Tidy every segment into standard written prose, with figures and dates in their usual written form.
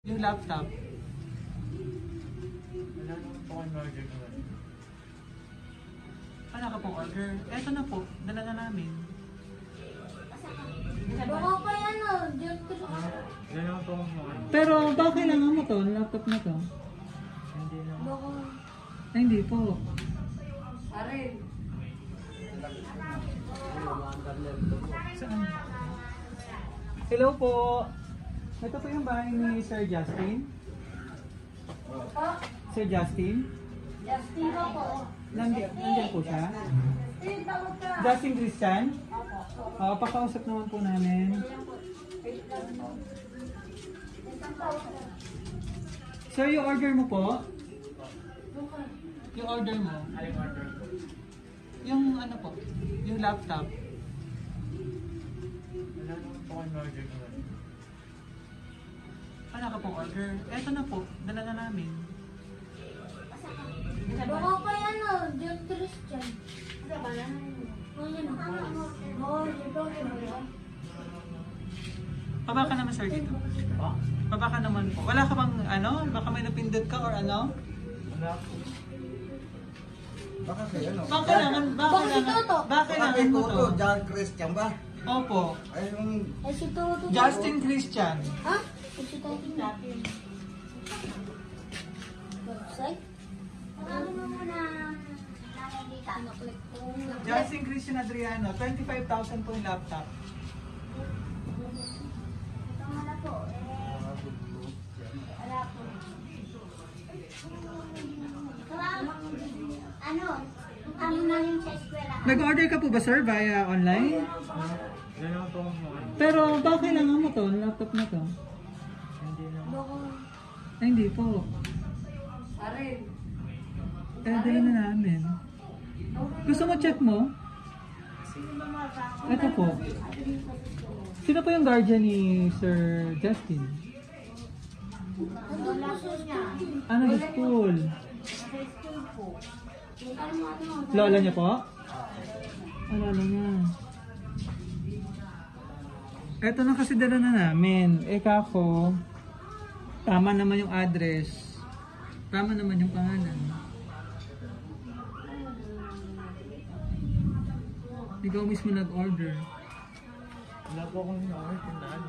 Yung laptop. Wala naman po kang order naman. Wala ka pong order. Eto na po, dala na namin. Baka pa yan o. Wala naman po kang order. Pero baka kailangan mo to, laptop na to. Hindi naman. Baka. Ay, hindi po. Arin. Saan? Hello po. Ito po yung bahay ni Sir Justin. Sir Justin? Justin ba po? Nandiyan po siya. Justin, tawag ka. Justin Christian? Pakausap naman po namin. Sir, yung order mo po? Yung order mo? Aling order po. Yung ano po? Yung laptop? Wala naman po kang order naman. Wala ka pong order. Eto na po, dala na namin. Baka pa yan o. John Christian. O yan o. Dito. Baba ka naman sir dito. Ha? Baba ka naman po. Wala ka bang ano? Baka may napindot ka or ano? Wala po. Baka kay ano? Baka kailangan mo to. John Christian ba? Opo. Ay yung Ay si Toto. Justin Christian. Ha? Ay si Toto. Website? Ano mo muna nakikita? Click ko. Justin Christian Adriano, 25,000 po yung laptop. Ito wala po. Wala po. Ano na yung sa eskwela? Nag-order ka po ba sir via online? Wala naman po kang order. Pero baka kailangan mo to, laptop na to. Hindi naman. Baka. Ay, hindi po. Arin. Dala na namin. Gusto mo check mo? Ito po. Sino po yung guardian ni Sir Justin? Nandun po sa school. Ano sa school? Sa school po. Ano? Lola niya po? Lola niya. Ito na kasi dala na namin. Kako, tama naman yung address. Tama naman yung pangalan. Ikaw mismo nag-order. Wala po akong order. Tindaan.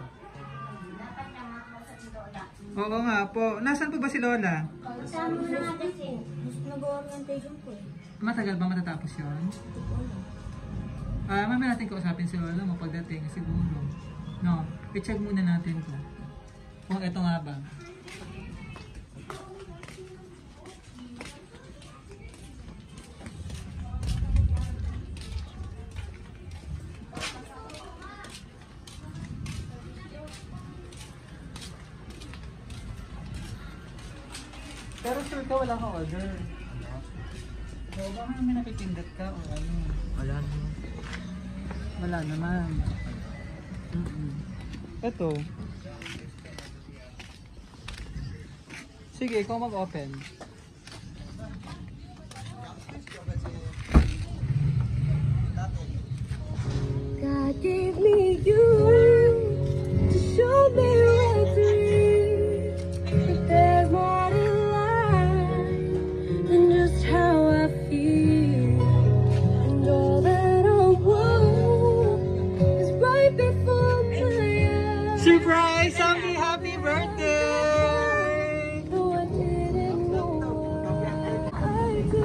Oo nga po. Nasaan po ba si Lola? Kasama na natin po. Mas nag-orientation po eh. Matagal ba matatapos yun? Mamaya natin kausapin si Lola mo pagdating siguro. No, i-check muna natin to. Kung ito nga ba. Pero sure ka wala kang order. So, baka may napipindot ka o ano. Wala naman. Wala naman. Ito. Sige, ikaw mag-open. God gave me you to show me where to lead. But there's more to life than just how I feel. And all that I want is right before my eyes. Surprise! Happy birthday! Though I didn't know what I did.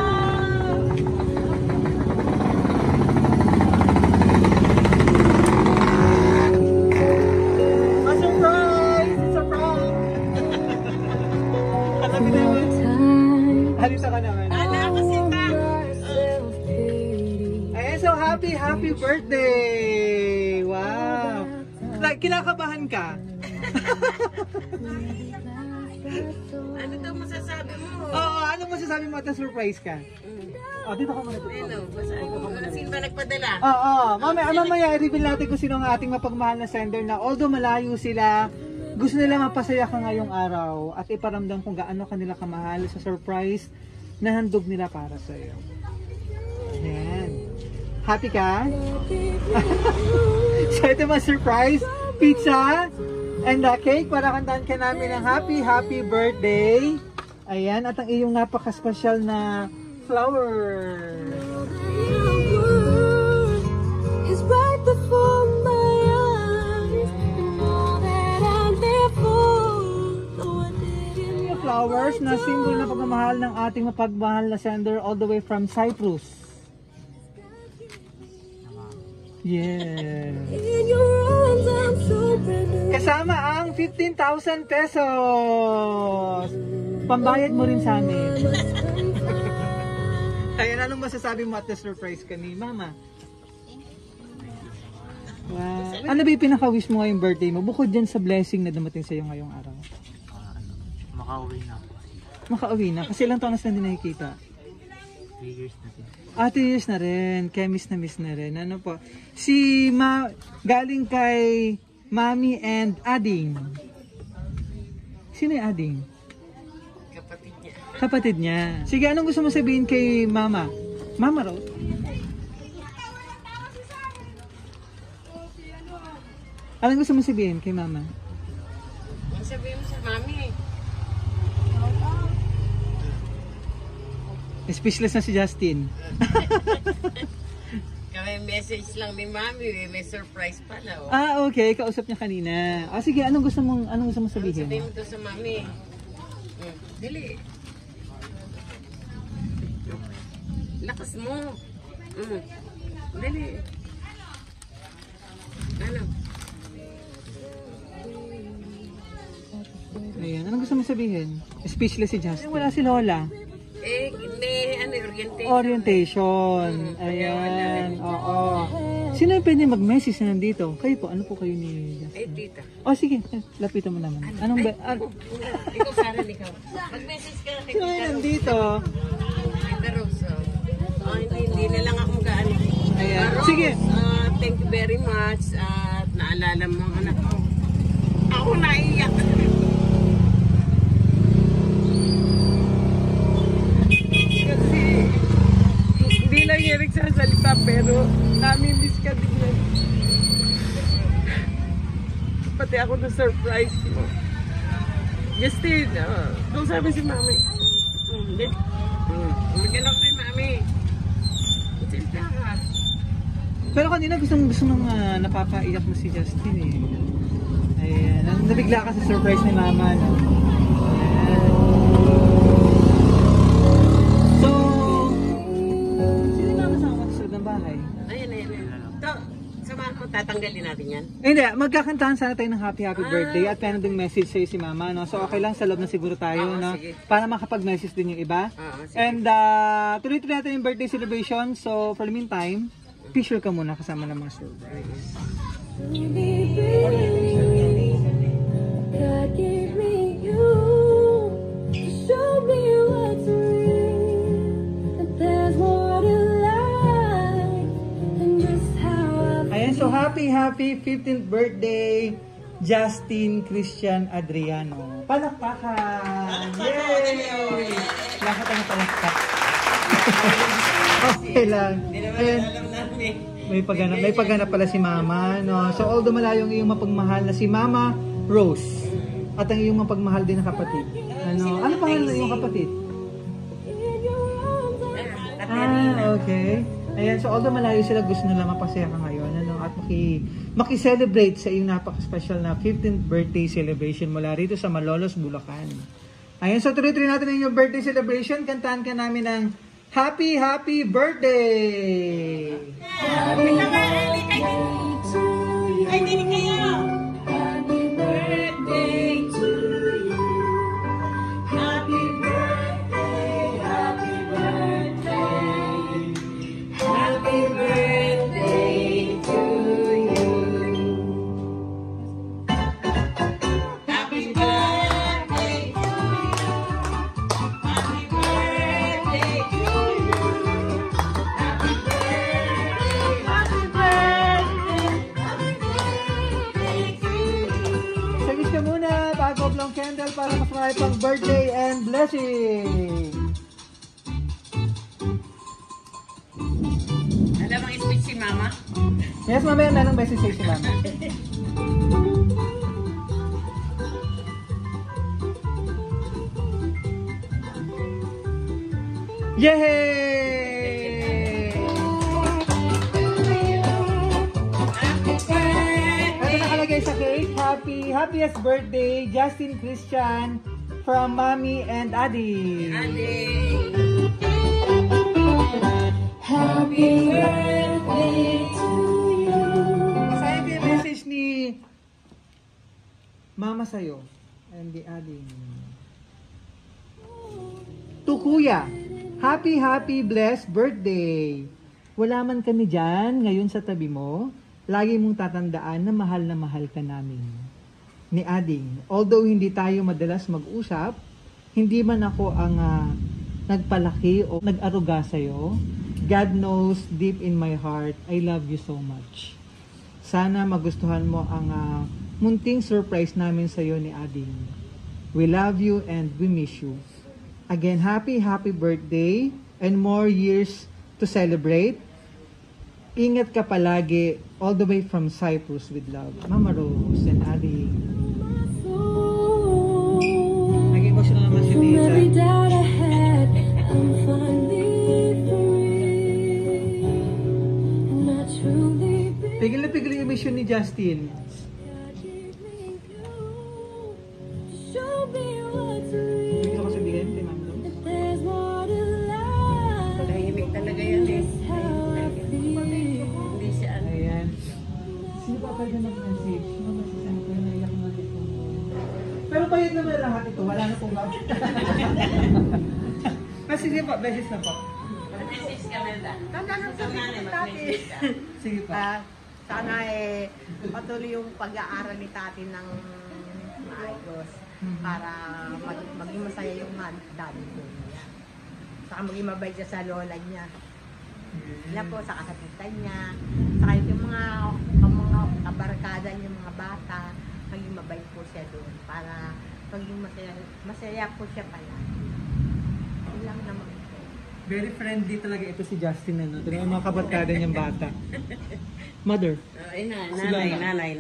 A surprise! It's a prank! Alam mo naman. Halisa ka naman. Ayan, so happy birthday! Wow! Like, kinakabahan ka? Ano daw masasabi mo? Oo, ano masasabi mo at na-surprise ka? Dito ka muna. Ano, sino ba nagpadala? Oo, mamaya i-reveal natin kung sino ang ating mapagmahal na sender na although malayo sila, gusto nila mapasaya ka ngayong araw at iparamdam kung gaano kanila kamahal sa surprise na handog nila para sa iyo. Ayan. Happy ka? So ito mga surprise pizza And the cake, para kantahan ka namin ng happy, happy birthday. Ayan, at ang iyong napaka-special na flower. Is right before my eyes, and all that I live for, though I didn't Yung flowers na symbol na pagmamahal ng ating mapagmahal na sender all the way from Cyprus. Yeah. in your arms, I'm so brand new. Kasama ang 15,000 pesos. Pambayad mo rin sa amin. Ayan, anong masasabi mo at the surprise ka ni Mama? Wow. Ano ba yung pinaka-wish mo ngayong birthday mo? Bukod dyan sa blessing na dumating sa'yo ngayong araw. Makauwi na po. Makauwi na. Kasi ilang taon na sila hindi nakikita. 3 years na din. 2 years na rin. Kaya miss na rin. Ano po? Galing kay Mami and Ading. Sino yung Ading? Kapatid niya. Kapatid niya. Sige, anong gusto mo sabihin kay Mama? Mama Rose? Anong gusto mo sabihin kay Mama? Ang sabihin mo sa mami. Speechless na si Justin. Kami message lang ni mami. May surprise pala. Oh. Okay. Kausap niya kanina. Sige, anong gusto mong sabihin? Sabihin mo to sa mami. Dili. Lakas mo. Dali. Ano? Ayan, anong gusto mo sabihin? Speechless si Justin. Wala si Lola. May orientation. Orientation. Ayan. Oo. Sino yung pwede mag-message na nandito? Kayo po. Ano po kayo ni Justin? Tita. Sige. Lapitan mo naman. Anong Ikaw, Sarah, ikaw. Mag-message ka na kay Sino yung nandito? Tita Rose. Hindi na lang akong gaano. Ayan. Rose, Sige. Thank you very much. At naalala mo ang anak ko. Ako naiyak. Kasi hindi lang yan nagsasalita pero nami-miss ka din yan. Pati ako na surprise mo. Justin, kung sabi si mami. Magyan ako kay mami. Silta ka. Pero kanina gusto mong napapaiyak mo si Justin eh. Ayan. Nabigla ka sa surprise ni Mama, no? Ayan. So, sino yung Mama sa kasunod ng bahay? Ayan. Ito, samahan mo, tatanggalin natin yan. Hindi, magkakantahan sana tayo ng happy birthday at meron ding message sa'yo si Mama, no? So, okay lang, sa loob na siguro tayo, no? Sige. Para makapag-message din yung iba. Sige. And, tuloy-tuloy natin yung birthday celebration. So, for the meantime, picture ka muna kasama ng mga surprise. God gave me you to show me what's real, that there's more to life than just how I Ayan, so happy 15th birthday, Justin Christian Adriano. Palakpakan! Yay! Lahat ang palakpak. Okay lang. Ayan. May pagganap pala si Mama, no? So although malayo ang iyong mapagmahal na si Mama Rose at ang iyong mapagmahal din na kapatid. Ano pangalan ng iyong kapatid? Okay. Ayan, so although malayo sila, gusto nila mapasaya ka ngayon, ano? At maki-celebrate sa iyong napaka-special na 15th birthday celebration mula rito sa Malolos, Bulacan. Ayan, so tuloy-tuloy natin ang iyong birthday celebration. Kantahan ka namin ng happy birthday! Ay, dinig kayo! Happy birthday to you. Happy birthday, happy birthday. Happy birthday to you. Happy birthday to you. Happy birthday to you. Happy birthday, happy birthday. Happy birthday to you. Sagis ka muna, bago long candle para mas marami pang birthday and blessing! Alam ang speech si Mama? Yes, mamaya na ng message sa'yo si Mama. Yay! Ano nakalagay sa cake? Happiest birthday, Justin Christian from Mommy and Adi. Happy birthday to you. Masaya ko yung message ni Mama sa'yo. And the Adi. To Kuya, happy blessed birthday. Wala man kami dyan ngayon sa tabi mo. Lagi mong tatandaan na mahal ka namin. Ni Ading, although hindi tayo madalas mag-usap, hindi man ako ang nagpalaki o nag-aruga sa'yo. God knows deep in my heart, I love you so much. Sana magustuhan mo ang munting surprise namin sa'yo ni Ading. We love you and we miss you. Again, happy birthday and more years to celebrate. Ingat ka palagi all the way from Cyprus with love. Mama Rose and Adi. Nag-emotional naman si Lisa. Every doubt I had, I'm finally free. And I truly believe Pigil na pigil yung mission ni Justin. God gave me you to show me what's real. Gusto ko sabihin kay Mama Rose. That there's more to life. Tahimik talaga yan eh. Just how I feel. Hindi siya ano. Ayan. Sino pa pwede mag-message? Sino masasend ko? Naiyak na ito. Pero bayad naman lahat ito. Wala na pong bakit. Sige pa. Beses na po. Message ka na Tanda na sa tati. Sige pa. Sana patuloy yung pag-aaral ni tati ng maayos para maging masaya yung daddy ko niya. Saka maging mabait siya sa lola niya. Yan po, sa kasapitan niya. Saka yung mga kabarkada niya, mga bata, maging mabait po siya doon para maging masaya po siya pala. Yun lang naman po. Very friendly talaga ito si Justin. Ano? Ito yung mga kabarkada niyang bata. Mother. Ay, nanay.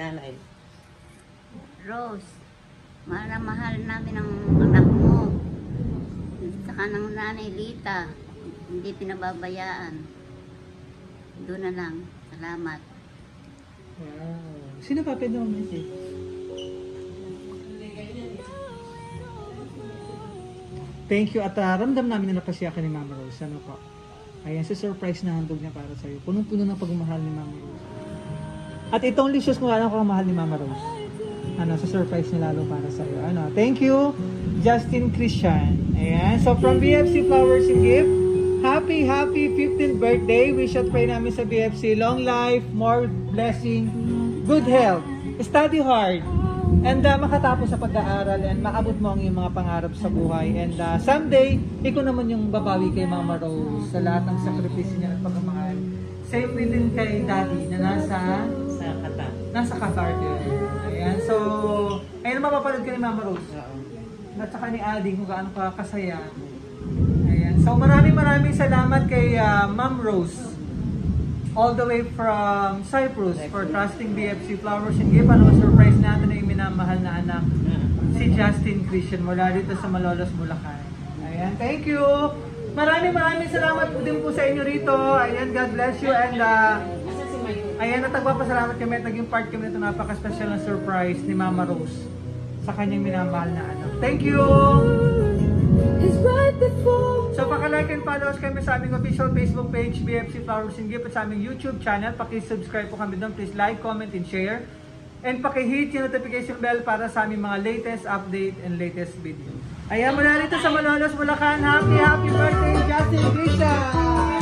Rose, mahal na mahal namin ang anak mo. Saka ng nanay Lita, hindi pinababayaan. Doon na lang. Salamat. Wow. Sino pa pwede mo message? Thank you at ramdam namin na napasya ka ni Mama Rose. Ano po? Ayan, sa surprise na handog niya para sa'yo. Punong-puno ng pagmamahal ni Mama Rose. At itong licious kung ano kung mahal ni Mama Rose. Ano, sa surprise niya lalo para sa'yo. Ano, thank you, Justin Christian. Ayan, so from BFC Flowers and Gift, happy 15th birthday. We shall pray namin sa BFC. Long life, more blessing, good health, study hard, and makatapos sa pag-aaral and maabot mo ang iyong mga pangarap sa buhay. And someday, ikaw naman yung babawi kay Mama Rose sa lahat ng sakripisyo niya at pagmamahal. Same din kay Daddy na nasa Qatar yun. Ayan, so, ayun mapapanood ka ni Mama Rose. At saka ni Adi kung gaano ka kasaya. Ayan, so maraming salamat kay Ma'am Rose. All the way from Cyprus for trusting BFC Flowers and Gift. Ano surprise natin na yung minamahal na anak si Justin Christian mula dito sa Malolos, Bulacan. Ayan, thank you! Maraming salamat po din po sa inyo rito. Ayan, God bless you and ayan, natagpapasalamat kami at naging part kami nito napaka-special na surprise ni Mama Rose sa kanyang minamahal na anak. Thank you! is right before. So paka-like and follow us kami sa aming official Facebook page, BFC Flowers and Gift, at sa aming YouTube channel. Paki-subscribe po kami doon. Please like, comment, and share. And paki-hit yung notification bell para sa aming mga latest update and latest video. Ayan, mula rito sa Malolos, Bulacan. Happy birthday, Justin Christian!